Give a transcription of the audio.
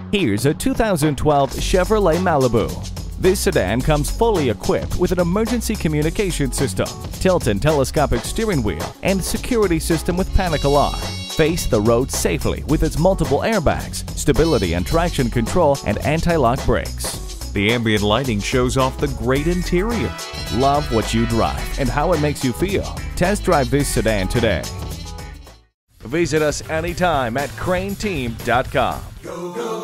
Here's a 2012 Chevrolet Malibu. This sedan comes fully equipped with an emergency communication system, tilt and telescopic steering wheel, and security system with panic alarm. Face the road safely with its multiple airbags, stability and traction control, and anti-lock brakes. The ambient lighting shows off the great interior. Love what you drive and how it makes you feel. Test drive this sedan today. Visit us anytime at crainteam.com.